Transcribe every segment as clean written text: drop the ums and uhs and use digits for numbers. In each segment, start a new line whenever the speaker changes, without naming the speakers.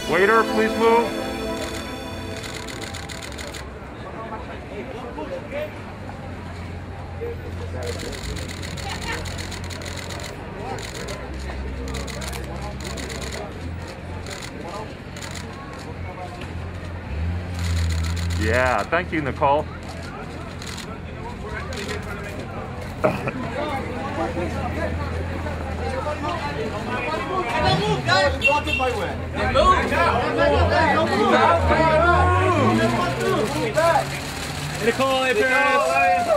Waiter, please move. Yeah, thank you, Nicole.
Nicole, hey, parents.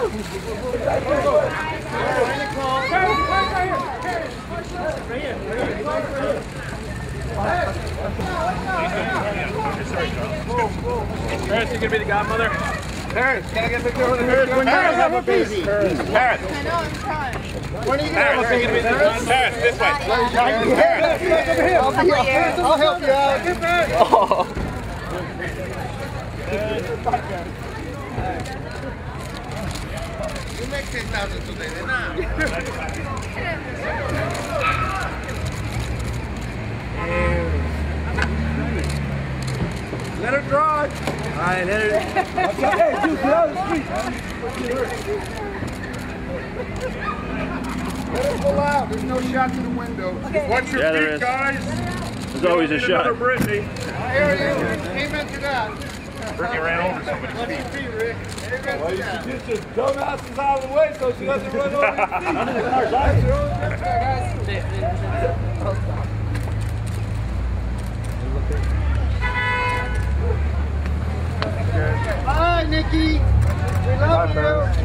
Parents, you gonna be the godmother? Parents, can I get a picture with the parents? When you guys have a baby. Parents.
I know, I'm trying.
When are you gonna have a baby? Parents, this way.
I'll help you out.
Oh.
You make 10,000 today, now.
Let her drive. All right, let her. Hey, Juice, get out of the street.
Let us pull out. There's no shot to the window.
Okay. Watch your feet, guys.
There's always a shot.
Brittany.
I hear you. Amen to that.
Brittany ran over somebody.
Watch your feet, Rick. Amen to that.
Get your dumbasses out of the way so she doesn't run over your feet.
Bye, Nikki. We love you.